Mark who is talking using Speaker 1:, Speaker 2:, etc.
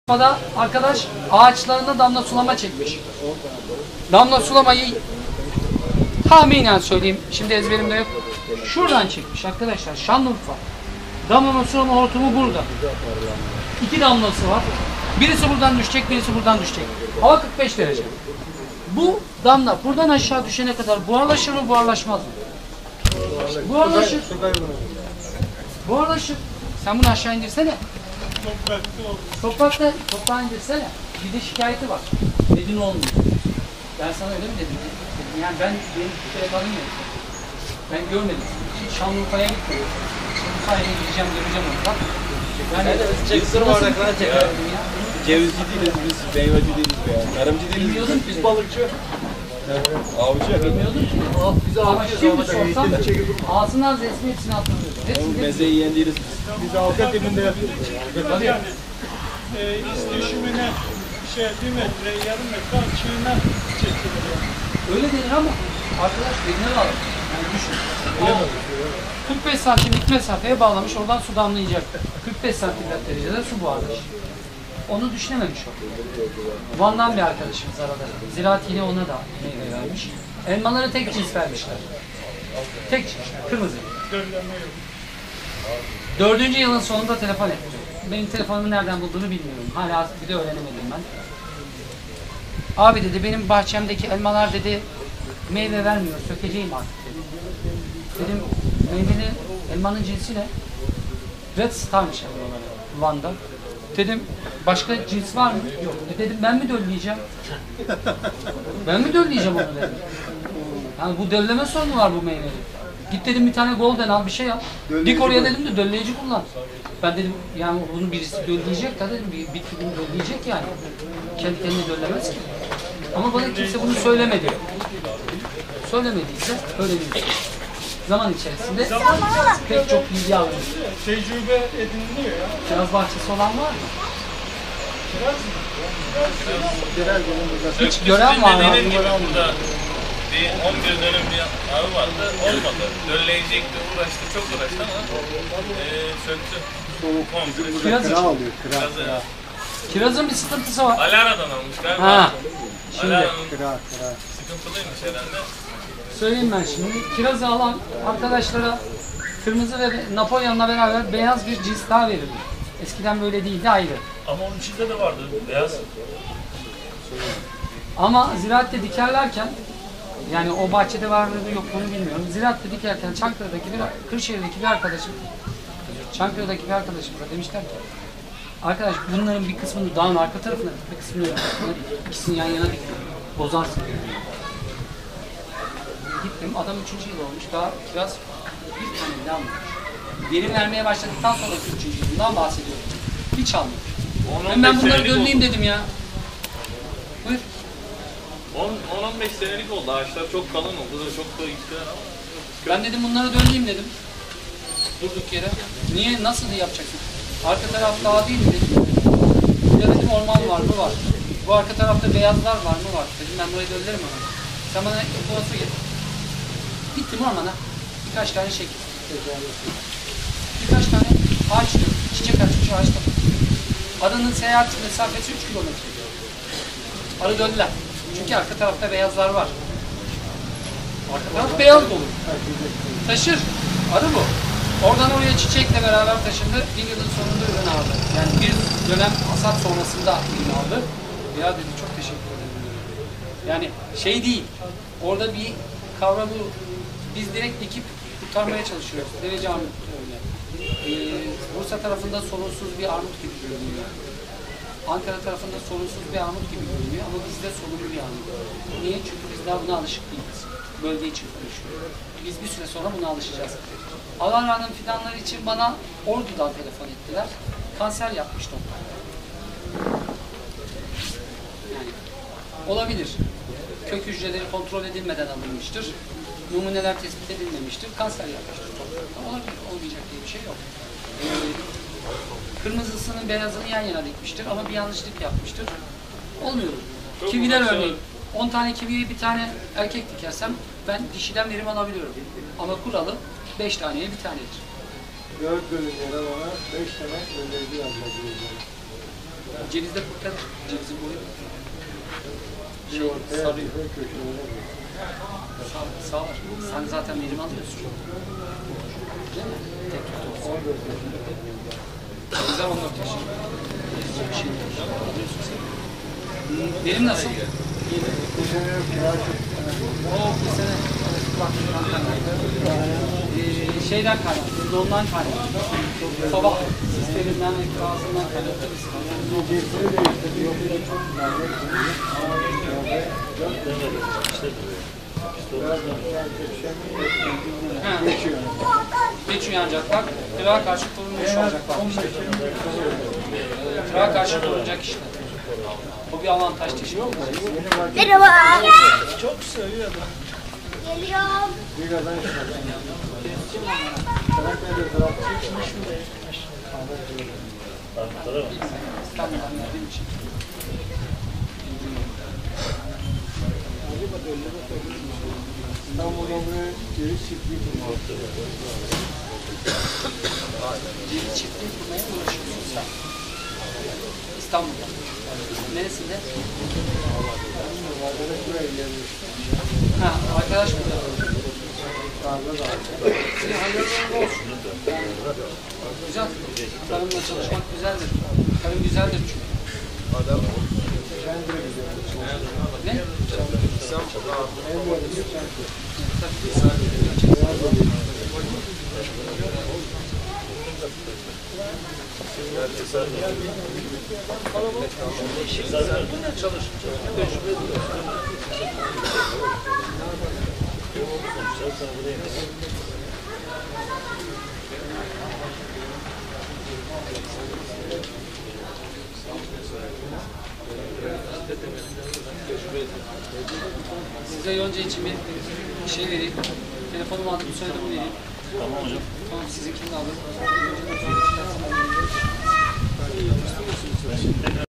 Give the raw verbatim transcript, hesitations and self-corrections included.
Speaker 1: Da arkadaş ağaçlarına damla sulama çekmiş. Damla sulamayı tahminen söyleyeyim. Şimdi ezberimde yok. Şuradan çekmiş arkadaşlar. Şanlıurfa. Damla sulama hortumu burada. İki damlası var. Birisi buradan düşecek, birisi buradan düşecek. Hava kırk beş derece. Bu damla buradan aşağı düşene kadar buharlaşır mı, buharlaşmaz mı? Buharlaşır. Buharlaşır. Sen bunu aşağı indirsene. Toprakta, toprağa indirsene. Bir de şikayeti var. Dedin olmuyor. Ben sana öyle mi dedim? Yani ben benim bir kere kalın yok. Ben görmedim. Hiç Şanlıurfa'ya gitmedim. Şanlıurfa'ya gideceğim, göreceğim onu. Bak. Yani
Speaker 2: Çeksin bardaklara çek. Cevizci değiliz biz, meyveci değiliz be ya. Tarımcı değiliz biz, biz balıkçı. Avcı.
Speaker 1: Bilmiyordum ki. Biz avcıyız. Şimdi sorsam ağzından resmi hepsini atlamıyoruz.
Speaker 2: Meze yiyen değiliz biz.
Speaker 3: Biz halka dibinde yapıyoruz.
Speaker 1: Tabii.
Speaker 3: Yani e, izdüşümüne şey bir metre, yarım metre açığına çekilir yani.
Speaker 1: Öyle denir ama arkadaş birine bağlı. Yani düşün. O kırk beş santimlik mesafeye bağlamış, oradan su damlayacak. kırk beş santigrat derecede su buharlaşır. Onu düşünememiş o. Van'dan bir arkadaşımız aradı. Ziraat yine ona da meyve vermiş. Elmaları tek cins vermişler. Tek cins, kırmızı. Dördüncü yılın sonunda telefon etti. Benim telefonumu nereden bulduğunu bilmiyorum. Hala bir de öğrenemedim ben. Abi dedi, benim bahçemdeki elmalar dedi meyve vermiyor, sökeceğim artık dedi. Dedim, meyveli elmanın cinsi ne? Red Star'mış elmaları Van'da. Dedim, başka cins var mı? Yok. E dedim, ben mi dölleyeceğim? Ben mi dölleyeceğim onu dedim. Yani bu dölleme sorunu var bu meyveli. Git dedim, bir tane golden al, bir şey al. Dik oraya dedim de dölleyici kullan. Ben dedim, yani bunu birisi dölleyecek da dedim, bir bitki bunu dölleyecek yani. Kendi kendine döllemez ki. Ama bana kimse bunu söylemedi. Söylemediyse öyle değil. Zaman içerisinde
Speaker 3: Zaman içerisinde
Speaker 1: pek çok bilgi aldım.
Speaker 3: Tecrübe ediniliyor ya.
Speaker 1: Kiraz bahçesi olan var mı?
Speaker 3: Kiraz mı?
Speaker 1: Kiraz hiç gören var mı?
Speaker 4: Dediğiniz gibi burada bir on bir dönüm bir arı vardı, olmadı. Dölleyecekti, uğraştı, çok uğraştı ama e, söktü. Komple.
Speaker 1: Kiraz
Speaker 3: Kira alıyor, kira.
Speaker 4: Kirazı
Speaker 1: Kirazın bir sıkıntısı var.
Speaker 4: Alara'dan almış galiba.
Speaker 1: Ha. Şimdi
Speaker 4: Alara'nın
Speaker 3: Kira, kira.
Speaker 4: sıkıntılıymış herhalde.
Speaker 1: söyleyeyim ben şimdi. Kirazı alan arkadaşlara kırmızı ve Napolyon'la beraber beyaz bir cins daha verildi. Eskiden böyle değildi, ayrı.
Speaker 4: Ama onun içinde de vardı beyaz.
Speaker 1: Ama ziraatte dikerlerken, yani o bahçede var mıydı yok onu bilmiyorum. Ziraatte dikerken Çankırı'daki bir, Kırşehir'deki bir arkadaşım, Çankırı'daki bir arkadaşımıza demişler ki, arkadaş bunların bir kısmını dağın arka tarafına, bir kısmını ikisini yan yana dikti. Bozarsın. Gittim, adam üçüncü yıl olmuş, daha kiraz bir tane bile almamış. Verim vermeye başladıktan sonra üçüncü yılından bahsediyorum. Hiç almamış. Ben, ben bunları dönleyeyim dedim ya. Buyur.
Speaker 4: on on beş senelik oldu. Ağaçlar çok kalın oldu da çok da yükseler ama.
Speaker 1: Ben dedim bunları dönleyeyim dedim. Durduk yere. Niye, nasıl yapacaksın? Arka taraf dağ değil mi dedim. Ya dedim orman var mı? Var. Bu arka tarafta beyazlar var mı? Var. Dedim ben burayı döllerim ama. Sen bana fotoğrafı getir. Gittim ormana. Birkaç tane şekil. Birkaç tane ağaç diyor. Çiçek açmış ağaç da. Arının seyahat mesafesi üç kilometre. Arı döndüler. Çünkü arka tarafta beyazlar var. Arka taraf beyaz dolu. Taşır. Arı bu. Oradan oraya çiçekle beraber taşındı. Bir yılın sonunda ürün aldı. Yani bir dönem hasat sonrasında ürün aldı. Ya dedi, çok teşekkür ederim. Yani şey değil. Orada bir kavramı biz direkt dikip kurtarmaya çalışıyoruz. Derece armut öyle. Ee, Bursa tarafında sorunsuz bir armut gibi görünüyor. Ankara tarafında sorunsuz bir armut gibi görünüyor ama bizde sorunlu bir armut. Niye? Çünkü biz daha buna alışık değiliz. Bölge için konuşuyoruz. Biz bir süre sonra buna alışacağız. Alara'nın fidanları için bana Ordu'dan telefon ettiler. Kanser yapmış toprak. Yani olabilir. Kök hücreleri kontrol edilmeden alınmıştır. Numuneler tespit edilmemiştir. Kanser yapmıştır toprakta. Olabilir. Olmayacak diye bir şey yok. Ee, kırmızısının beyazını yan yana dikmiştir ama bir yanlışlık yapmıştır. Olmuyor.
Speaker 4: Çok
Speaker 1: Kiviler
Speaker 4: güzel.
Speaker 1: örneğin. on tane kiviye bir tane erkek dikersem ben dişiden verim alabiliyorum. Ama kuralı beş taneye bir tanedir.
Speaker 3: Dört bölüm yere bana beş tane öldürücü yazmak.
Speaker 1: Cevizde kurtarır. Cevizin boyu şey, sarıyor. Sağ, sağlar. Sen zaten verim alıyorsun. Değil mi? Tek tutuyorsun. Güzel on dört yaşında. Bir şey değil. Alıyorsun sen. Verim nasıl?
Speaker 3: Bu sene yok ya.
Speaker 1: Oo, bu sene kulaklıktan kaynaklı. Ee, şeyden kaynaklı, dondan kaynaklı. Sabah sisteminden ve kirasından kaynaklı bir sıkıntı.
Speaker 3: Geçleri değiştirdi. Yok ya çok
Speaker 1: Ha.
Speaker 3: geçiyor.
Speaker 1: Geç uyanacaklar, kırağa karşı korunmuş olacaklar. Kırağa karşı korunacak işte. Bu bir avantaj teşvik.
Speaker 5: Merhaba.
Speaker 3: Çok seviyorum.
Speaker 5: Geliyorum.
Speaker 3: Bir kazan işte. Çanakkale'de tarafı çıkmış mı?
Speaker 1: İstanbul'dan geldiğim için.
Speaker 3: İstanbul'dan buraya ceviz çiftliği kurmak.
Speaker 1: Ceviz çiftliği kurmaya uğraşıyorsun sen. İstanbul'da. Neresinde? Ha, arkadaş mı? Senin hayırlı olsun. Güzel. Karımla çalışmak güzeldir. Karım güzeldir çünkü. Ne? Size yonca için bir şey vereyim. Telefonumu adım soyadımı vereyim. Tamam hocam. Tamam, sizinkini de alın.